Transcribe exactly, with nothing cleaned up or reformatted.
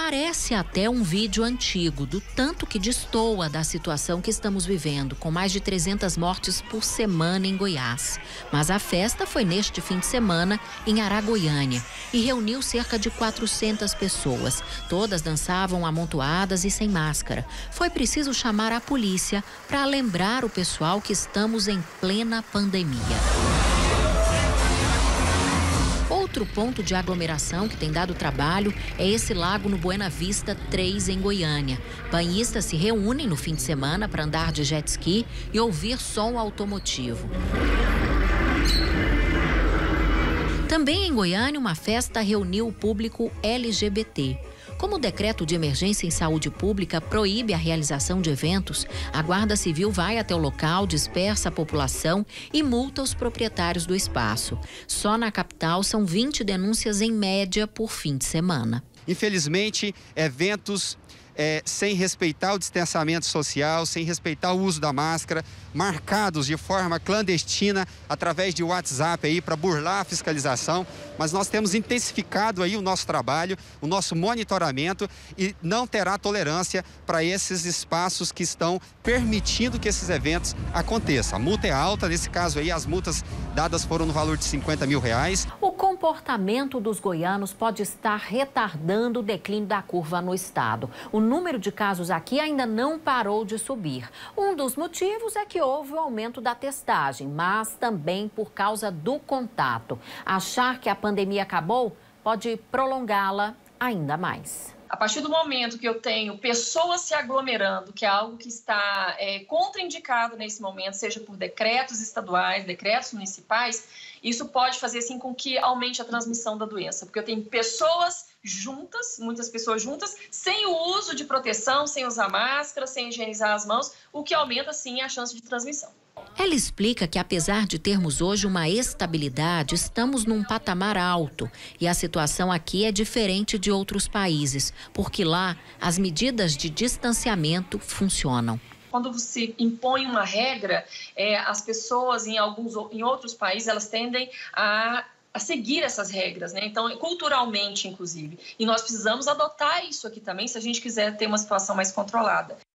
Parece até um vídeo antigo, do tanto que destoa da situação que estamos vivendo, com mais de trezentas mortes por semana em Goiás. Mas a festa foi neste fim de semana em Aragoiânia e reuniu cerca de quatrocentas pessoas. Todas dançavam amontoadas e sem máscara. Foi preciso chamar a polícia para lembrar o pessoal que estamos em plena pandemia. Outro ponto de aglomeração que tem dado trabalho é esse lago no Buena Vista três, em Goiânia. Banhistas se reúnem no fim de semana para andar de jet ski e ouvir som automotivo. Também em Goiânia, uma festa reuniu o público L G B T. Como o decreto de emergência em saúde pública proíbe a realização de eventos, a Guarda Civil vai até o local, dispersa a população e multa os proprietários do espaço. Só na capital são vinte denúncias em média por fim de semana. Infelizmente, eventos É, sem respeitar o distanciamento social, sem respeitar o uso da máscara, marcados de forma clandestina através de WhatsApp aí para burlar a fiscalização, mas nós temos intensificado aí o nosso trabalho, o nosso monitoramento e não terá tolerância para esses espaços que estão permitindo que esses eventos aconteçam. A multa é alta, nesse caso aí as multas dadas foram no valor de cinquenta mil reais. O comportamento dos goianos pode estar retardando o declínio da curva no estado. O O número de casos aqui ainda não parou de subir. Um dos motivos é que houve o aumento da testagem, mas também por causa do contato. Achar que a pandemia acabou pode prolongá-la ainda mais. A partir do momento que eu tenho pessoas se aglomerando, que é algo que está é, contraindicado nesse momento, seja por decretos estaduais, decretos municipais, isso pode fazer assim com que aumente a transmissão da doença, porque eu tenho pessoas juntas, muitas pessoas juntas, sem o uso de proteção, sem usar máscara, sem higienizar as mãos, o que aumenta sim a chance de transmissão. Ela explica que, apesar de termos hoje uma estabilidade, estamos num patamar alto e a situação aqui é diferente de outros países, porque lá as medidas de distanciamento funcionam. Quando você impõe uma regra, é, as pessoas em alguns em outros países elas tendem a a seguir essas regras, né? Então, culturalmente, inclusive. E nós precisamos adotar isso aqui também se a gente quiser ter uma situação mais controlada.